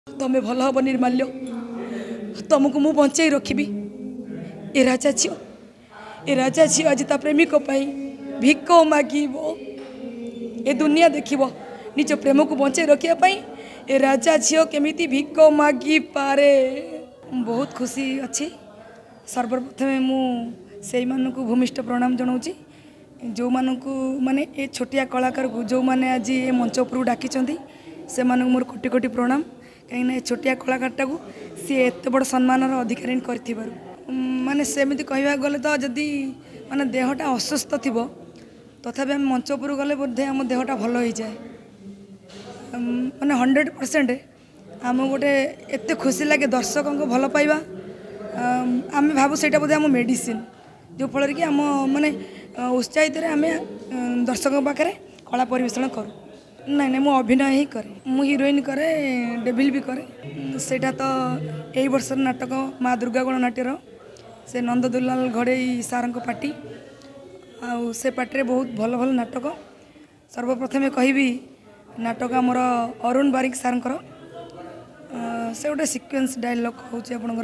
तमे भल हम निर्माल्य तुमको मु बंचाई रखी। ए राजा झी आज ता प्रेमिक भिक मागिब ए दुनिया देखिब निज प्रेम को बंचाई रखापी ए राजा झील केमी भिक मागि पारे। बहुत खुशी अच्छी। सर्वप्रथमे मुझे भूमिष्ठ प्रणाम जनाऊँगी जो माने ए छोटिया कलाकार को जो मैंने आज ये मंच उपरू डाकी से मोर कोटि कोटि प्रणाम। कहीं छोटिया कलाकारटा को सी एत बड़ सम्मान अधिकारी कर माने सेमती कहवा गले तो जदि माने देहटा असुस्थ थी तथापि आम मंच उपरू गले बोधे आम देहटा भल हो जाए माने 100% आम गोटे एत खुशी लगे दर्शकों को भल पाइबा आम भावु से बोधे आम मेडिसिन जो फल कि आम माने उत्साहित आम दर्शकों पाखे कला परिवेषण करूँ। नहीं मु अभिनय ही करे मु हिरोइन करे डेविल भी करे सेटा तो यही वर्ष नाटक माँ दुर्गा गणनाट्यर से नंददुलाल घड़ई सार पार्टी से पार्टी बहुत भल भल नाटक। सर्वप्रथमे कहि नाटक आमर अरुण बारिक सार से गोटे सिक्वेन्स डायलॉग हूँ आपणकर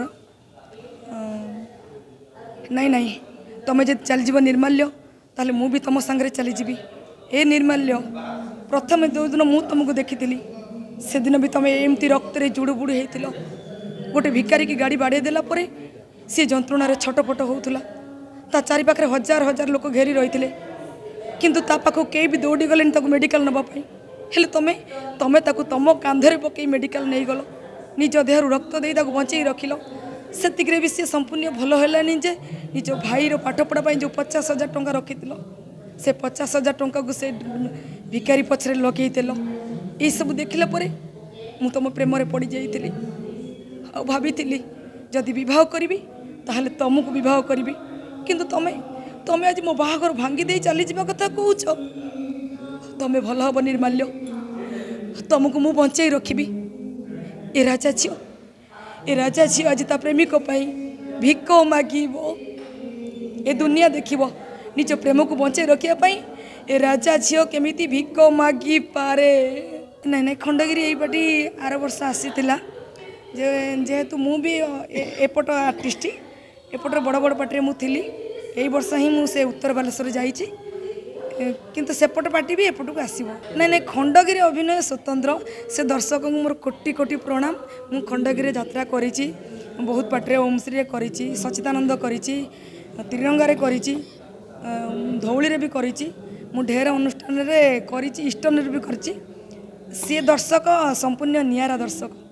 नहीं तुम जब चलज निर्माल्य ताले मु भी तुम सांगे चलीजी। ए निर्माल्य प्रथम जो दिन मु तुमको देखी से दिन भी तुम एमती रक्त जुड़ बुड़ होता गोटे भिकारी की गाड़ी बाड़े देला परे सी जंत्रणा छटपट होता ता चारि पाखे हजार हजार लोक घेरी रही किंतु ता पाखु कई भी दौड़ी गले मेडिकल नवाई हेले तमें तमें तुम कांधरे पकई मेडिकल नहीं गल निज देहर रक्त दे बंचे रखिल से भी सी संपूर्ण भल है जे निज भाईर पाठपढ़ा जो 50,000 टंका रखी से 50,000 टंका को से भिकारी पछरे लगे ये सब देखला परे मु तुम प्रेम पड़ जाइली आ भाभी जदि विवाह करी ताहले तुमको विवाह करी किंतु तमें आज मो बाहागर भांगी दे चली जा कथा कौच तमें भल हम निर्माल्य तुमको मु बंचाई रखी। ए राजा झील आज ता प्रेमिक भिक मागिब ए दुनिया देखिब निज प्रेम को बंचाई रखापी ए राजा झील केमी भिक मागि पारे। नहीं खंडगिरी यही आर वर्ष आसी जेहेतु मु भी एपट आर्टिस्ट एपटर बड़ बड़ पार्टी मुझे यही वर्ष ही मुझे उत्तर बालेश्वर जाइए किंतु सेपट पार्टी भी एपट को आसो। नहीं खंडगिरी अभिनय स्वतंत्र से दर्शकों मोर कोटि कोटि प्रणाम। मु खंडगिरी यात्रा करी बहुत पार्टी ओमश्री करी सचिदानंद करी त्रिरंगारे करी धौली भी करी मु ढेर अनुष्ठान करी ईस्टर्न भी करी सी दर्शक संपूर्ण नियारा दर्शक।